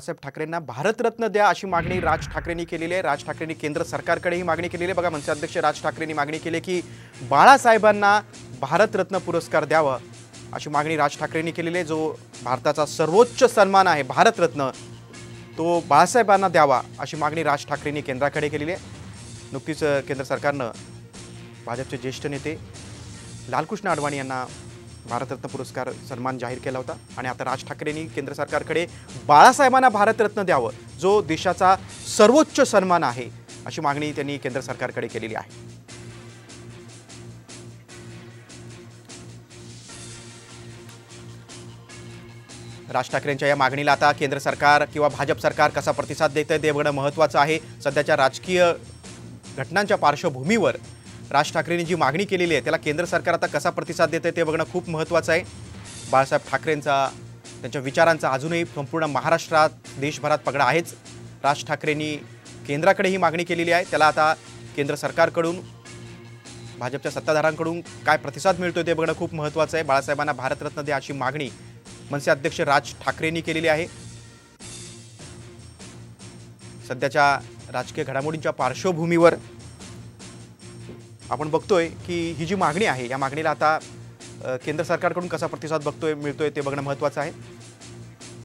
बाळासाहेब ठाकरेंना भारतरत्न द्या अशी मागणी राज ठाकरेंनी केलेली आहे। राज ठाकरेंनी केंद्र सरकारकडे ही मागणी केलेली आहे। बघा, मनसे अध्यक्ष राज ठाकरेंनी मागणी केली की बाळासाहेबांना भारतरत्न पुरस्कार द्यावा अशी मागणी राज ठाकरेंनी केलेली आहे। जो भारताचा सर्वोच्च सन्मान आहे भारतरत्न, तो बाळासाहेबांना द्यावा अशी मागणी राज ठाकरेंनी केंद्राकडे केलेली आहे। नुकतीच केंद्र सरकारनं भाजपचे ज्येष्ठ नेते लालकृष्ण अडवाणी यांना भारतरत्न पुरस्कार सन्मान जाहीर केला होता आणि आता राज ठाकरेंनी केंद्र सरकारकडे बाळासाहेबांना भारतरत्न द्यावं, जो देशाचा सर्वोच्च सन्मान आहे, अशी मागणी त्यांनी केंद्र सरकारकडे केलेली आहे। राज ठाकरेंच्या या मागणीला आता केंद्र सरकार किंवा भाजप सरकार कसा प्रतिसाद देतंय ते बघणं महत्त्वाचं आहे। सध्याच्या राजकीय घटनांच्या पार्श्वभूमीवर राज ठाकरेंनी जी मागणी केलेली आहे त्याला केंद्र सरकार आता कसा प्रतिसाद देते ते बघणं खूप महत्त्वाचं आहे। बाळासाहेब ठाकरेंचा, त्यांच्या विचारांचा अजूनही संपूर्ण महाराष्ट्रात, देशभरात पगडा आहेच। राज ठाकरेंनी केंद्राकडे ही मागणी केलेली आहे, त्याला आता केंद्र सरकारकडून, भाजपच्या सत्ताधाऱ्यांकडून काय प्रतिसाद मिळतोय ते बघणं खूप महत्त्वाचं आहे। बाळासाहेबांना भारतरत्न द्या अशी मागणी मनसे अध्यक्ष राज ठाकरेंनी केलेली आहे। सध्याच्या राजकीय घडामोडींच्या पार्श्वभूमीवर आपण बघतोय की ही जी मागणी आहे या मागणीला आता केंद्र सरकारकडून कसा प्रतिसाद मिळतोय ते बघणं महत्त्वाचं आहे।